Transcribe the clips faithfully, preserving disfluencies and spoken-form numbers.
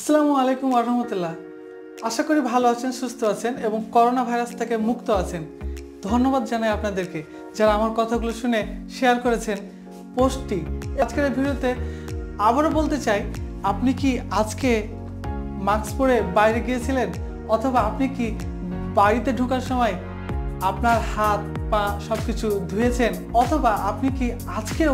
আসসালামু আলাইকুম ওয়া রাহমাতুল্লাহ। আশা করি ভালো আছেন, সুস্থ আছেন এবং করোনা ভাইরাস থেকে মুক্ত আছেন। ধন্যবাদ জানাই আপনাদেরকে যারা আমার কথাগুলো শুনে শেয়ার করেছেন পোস্টটি। আজকের এই ভিডিওতে আবারও বলতে চাই, আপনি কি আজকে মাস্ক পরে বাইরে গিয়েছিলেন, অথবা আপনি কি বাড়িতে ঢোকার সময় আপনার হাত পা সব কিছু ধুয়েছেন, অথবা আপনি কি আজকেও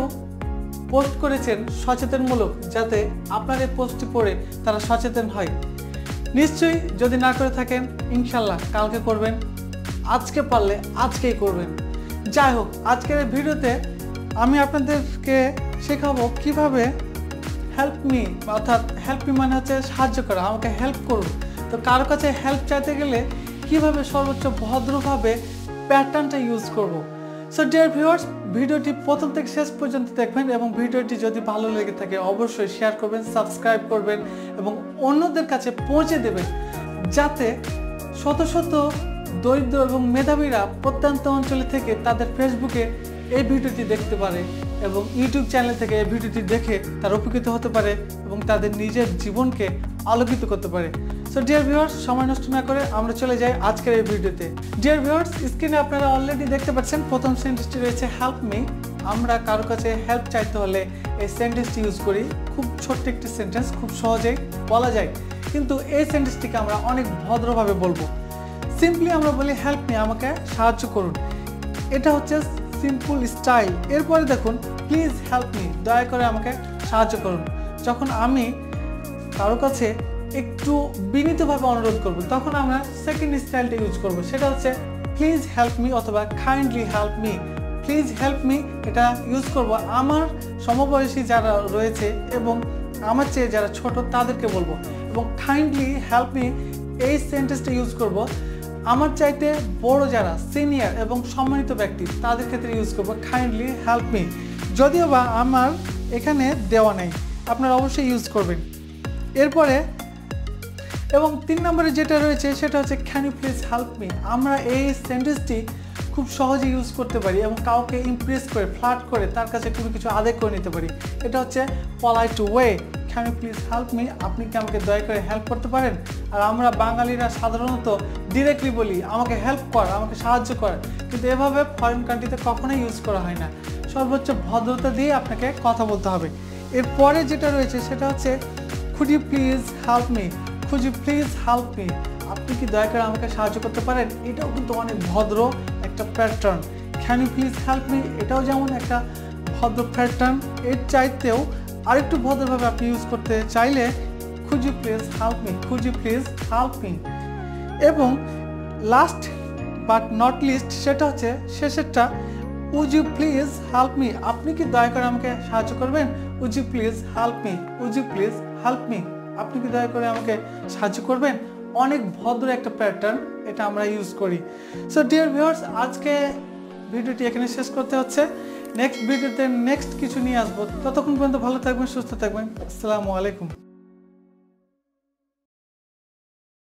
পোস্ট করেছেন সচেতনমূলক, যাতে আপনার এই পোস্টটি পড়ে তারা সচেতন হয়? নিশ্চয়ই যদি না করে থাকেন, ইনশাল্লাহ কালকে করবেন, আজকে পারলে আজকেই করবেন। যাই হোক, আজকের এই ভিডিওতে আমি আপনাদেরকে শেখাবো কিভাবে হেল্প মি, অর্থাৎ হেল্প মি মানে হচ্ছে সাহায্য করা, আমাকে হেল্প করুন। তো কারো কাছে হেল্প চাইতে গেলে কিভাবে সর্বোচ্চ ভদ্রভাবে প্যাটার্নটা ইউজ করব। সো ডিয়ার ভিউয়ার্স, ভিডিওটি প্রথম থেকে শেষ পর্যন্ত দেখবেন এবং ভিডিওটি যদি ভালো লেগে থাকে অবশ্যই শেয়ার করবেন, সাবস্ক্রাইব করবেন এবং অন্যদের কাছে পৌঁছে দেবেন, যাতে শত শত দরিদ্র এবং মেধাবীরা প্রত্যন্ত অঞ্চল থেকে তাদের ফেসবুকে এই ভিডিওটি দেখতে পারে এবং ইউটিউব চ্যানেল থেকে এই ভিডিওটি দেখে তারা উপকৃত হতে পারে এবং তাদের নিজের জীবনকে আলোকিত করতে পারে। সো ডিয়ার ভিউয়ার্স, সময় নষ্ট না করে আমরা চলে যাই আজকের এই ভিডিওতে। ডিয়ার ভিউয়ার্স, স্ক্রিনে আপনারা অলরেডি দেখতে পাচ্ছেন প্রথম সেন্টেন্সটি রয়েছে হেল্প মি। আমরা কারো কাছে হেল্প চাইতে হলে এই সেন্টেন্সটি ইউজ করি। খুব ছোট্ট একটি সেন্টেন্স, খুব সহজেই বলা যায়, কিন্তু এই সেন্টেন্সটিকে আমরা অনেক ভদ্রভাবে বলবো। সিম্পলি আমরা বলি হেল্প মি, আমাকে সাহায্য করুন। এটা হচ্ছে সিম্পল স্টাইল। এরপরে দেখুন প্লিজ হেল্প মি, দয়া করে আমাকে সাহায্য করুন। যখন আমি কারো কাছে একটু বিনীতভাবে অনুরোধ করব, তখন আমরা সেকেন্ড স্টাইলটা ইউজ করব, সেটা হচ্ছে প্লিজ হেল্প মি অথবা kindly help me. Please help me এটা ইউজ করব আমার সমবয়সী যারা রয়েছে এবং আমার চেয়ে যারা ছোট তাদেরকে বলবো, এবং কাইন্ডলি হেল্প মি এই সেন্টেন্সটা ইউজ করব আমার চাইতে বড় যারা সিনিয়র এবং সম্মানিত ব্যক্তি তাদের ক্ষেত্রে ইউজ করব কাইন্ডলি হেল্প মি। যদিও বা আমার এখানে দেওয়া নেই, আপনারা অবশ্যই ইউজ করবেন। এরপরে এবং তিন নম্বরে যেটা রয়েছে সেটা হচ্ছে can you please help me. আমরা এই সেন্টেন্সটি খুব সহজে ইউজ করতে পারি এবং কাউকে ইমপ্রেস করে, ফ্লার্ট করে তার কাছে কোনো কিছু আদায় করে নিতে পারি। এটা হচ্ছে polite way. Can you please help me, আপনি কি আমাকে দয়া করে হেল্প করতে পারেন? আর আমরা বাঙালিরা সাধারণত ডিরেক্টলি বলি আমাকে হেল্প কর, আমাকে সাহায্য কর, কিন্তু এভাবে ফরেন কান্ট্রিতে কখনোই ইউজ করা হয় না। সর্বোচ্চ ভদ্রতা দিয়ে আপনাকে কথা বলতে হবে। এরপরে যেটা রয়েছে সেটা হচ্ছে could you please help me. Could you please help me, আপনি কি দয়া করে আমাকে সাহায্য করতে পারেন? এটাও কিন্তু অনেক ভদ্র একটা pattern. Can you please help me, এটাও যেমন একটা ভদ্র প্যাটার্ন। এর চাইতেও আরেকটু ভদ্রভাবে আপনি ইউজ করতে চাইলে could you please help me, could you please help me. এবং লাস্ট বাট নট লিস্ট সেটা হচ্ছে শেষেরটা, would you please help me, আপনি কি দয়া করে আমাকে সাহায্য করবেন? Would you please help me, would you please help me, আপনি কি দয়া করে আমাকে সাহায্য করবেন? অনেক ভদ্র একটা প্যাটার্ন, এটা আমরা ইউজ করি। সো ডিয়ার ভিউয়ার্স, আজকে ভিডিওটি এখানে শেষ করতে হচ্ছে। নেক্সট ভিডিওতে নেক্সট কিছু নিয়ে আসবো। ততক্ষণ পর্যন্ত ভালো থাকবেন, সুস্থ থাকবেন। আসসালামু আলাইকুম।